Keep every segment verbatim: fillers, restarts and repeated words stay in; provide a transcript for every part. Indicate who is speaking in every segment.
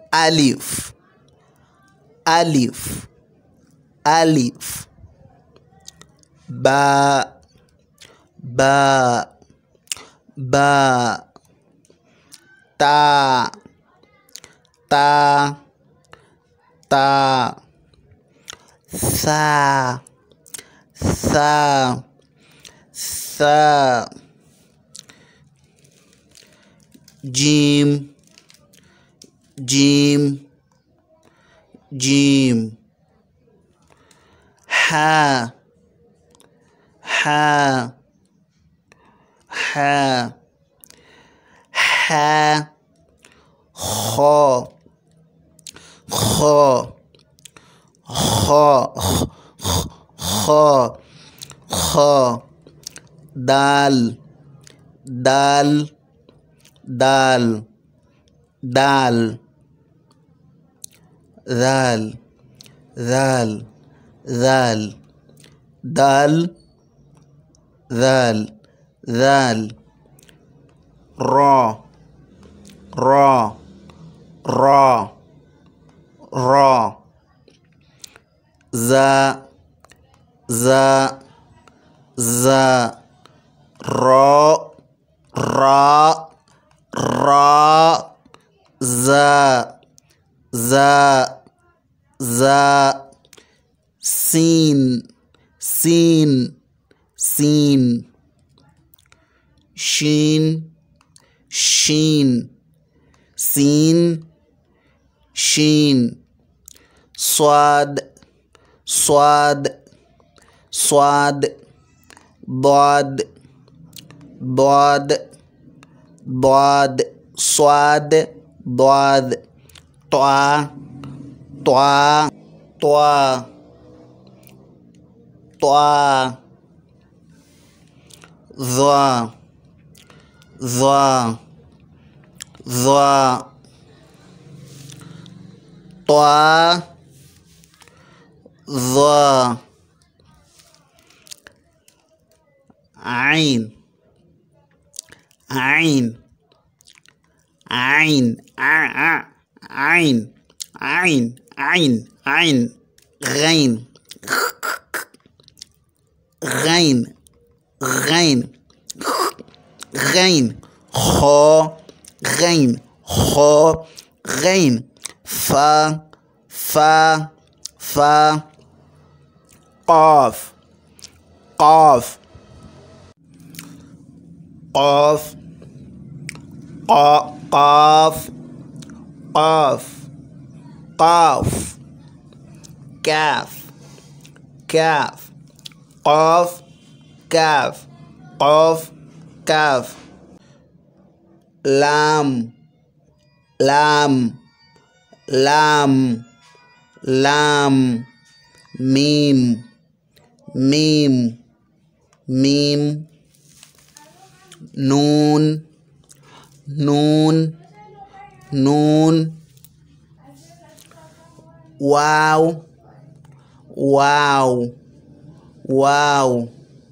Speaker 1: alif, alif, alif. Ba, ba, ba. Ta, ta, ta. Sa, sa, sa. Jim, jim, jim. Ha, ha, ha. Ha, kho, kho, kho, kho, kho. Dal, dal, dal, dal. Dal, dal, dal, dal, dal, dal. Ra, ra, ra, ra. Za, za, za. Ra, ra, ra. Za, za, za. Sin, sin, sin. Shin, shin, sin, shin. Swad, swad, swad. Bod, bod, bod. Swad, bod. Toa, toa, toa, toa. Dha, dha, dha. Toa, dha. Ain, ain, ain, a, a, ain, ain, ain, ain. Ghain, ghain, ghain, ghain. Kho, ghain, kho, ghain. Fa, fa, fa. Qaf, qaf, qaf, qa, qaf, qaf, qaf. Kaf, kaf. Qaf, kaf, qaf, kaf. Lam, lam, lam, lam. Mim, mim, mim. Noon, noon, noon. Wow, wow, wow.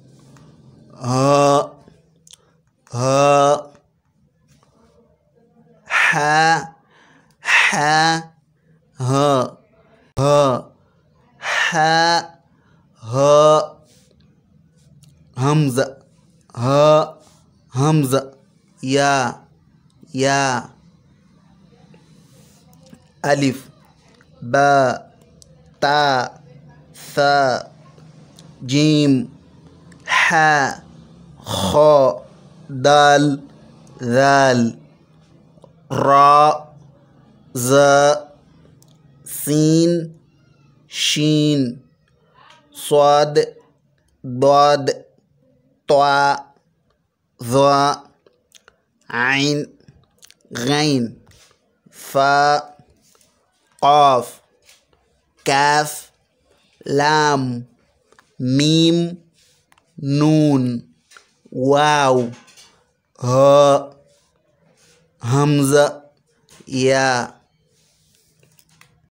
Speaker 1: Ha, ha. Ha, ha, ha, ha. Ha, ha. Hamza, ha, hamza. Ya, ya. Alif, ba, ta, tha. Jim, ha, kha. Dal, dhal. Ra, za. Sin, shin. Swad, dad. Toa, dha. Ain, ghain. Fa, qaf, kaf. Lam, mim, noon. Wow, ha, hamza, ya.